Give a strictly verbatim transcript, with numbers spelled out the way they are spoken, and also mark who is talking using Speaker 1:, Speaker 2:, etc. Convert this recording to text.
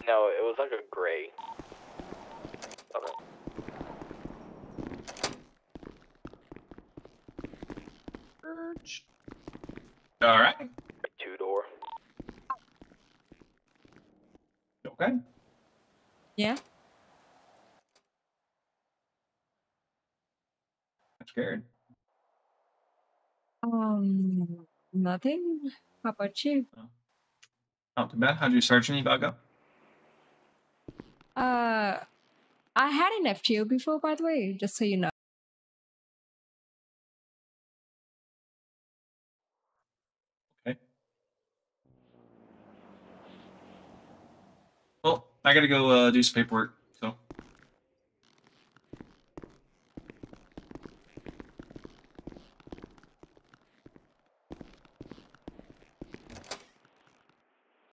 Speaker 1: No, it was like a gray. Okay.
Speaker 2: All right.
Speaker 1: Two door.
Speaker 2: Okay.
Speaker 3: Yeah.
Speaker 2: I'm scared.
Speaker 3: Um, nothing. How about you?
Speaker 2: Not too bad. How'd your search and eval go?
Speaker 3: Uh, I had an F T O before, by the way, just so you know.
Speaker 2: Okay. Well, I gotta go uh, do some paperwork.